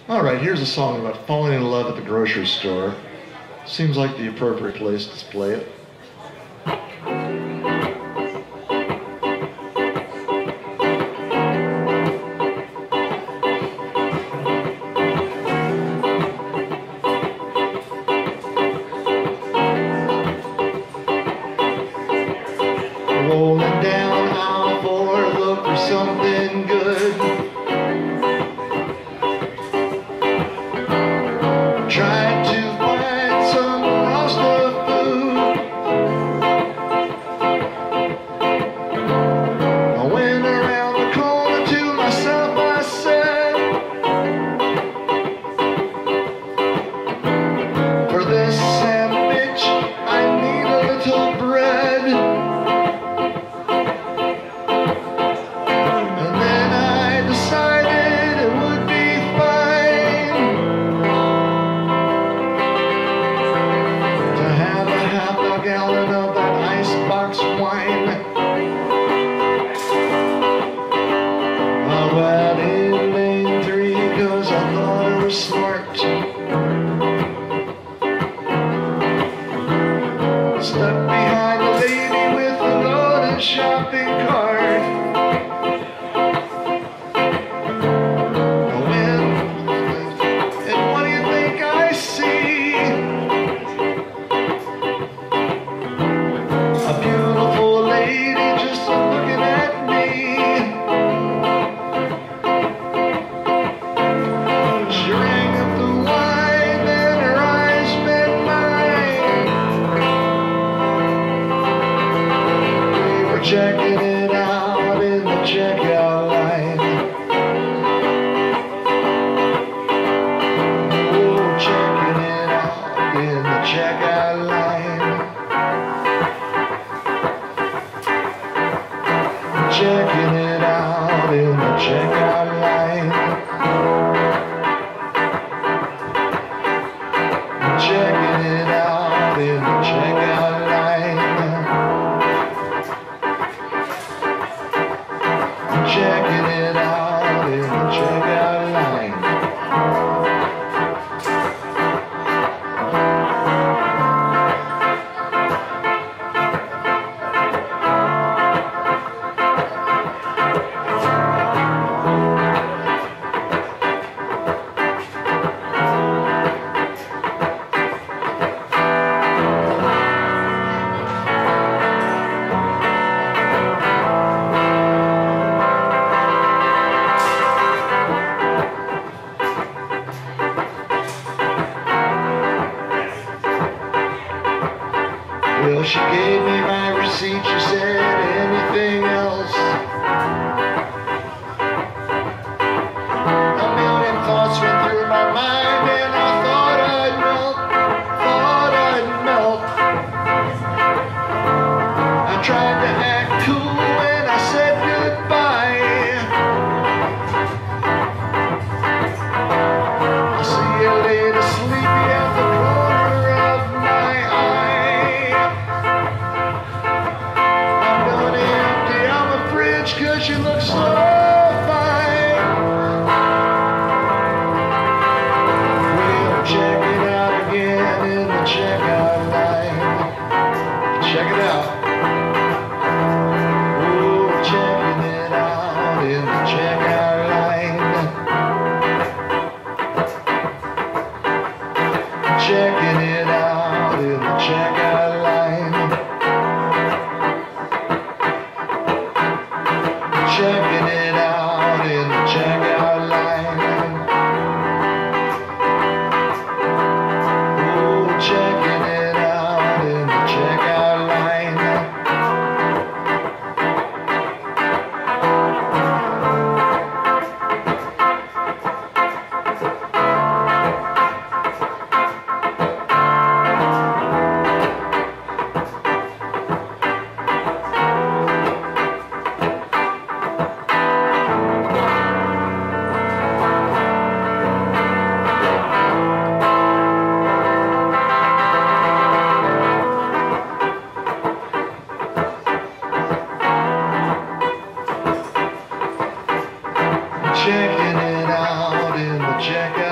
All right, here's a song about falling in love at the grocery store. Seems like the appropriate place to play it. Rolling down aisle 4, look for something good. Tried to find some Rasta food. I went around the corner to myself, I said, for this sandwich I need a little bread. And then I decided it would be fine to have a half a gallon of that icebox wine. I went in lane 3 'cause I thought it was smart. Stepped behind the lady with a loaded shopping cart. I went, and what do you think I see? A beautiful lady just looking at me. She rang up the wine and her eyes met mine. We were checking it out in the checkout line. Oh, checking it out in the checkout line. Checking it out in the checkout line. Checking it out in the checkout line. Checking it out in the checkout line. Well, she gave me my receipt, she said, anything else? A million thoughts went through my mind and I thought I'd melt. I tried to act cool when I said goodbye. I see you later, sleepy at the corner of my eye. I'm gonna empty out my fridge 'cause you look so fine. We'll check it out again in the checkout line. Check it out. Oh, checking it out in the checkout line. Checking it out in the checkout line. Checking it out in the checkout line. Oh, checking it out in the checkout line. Checking it out in the checkout.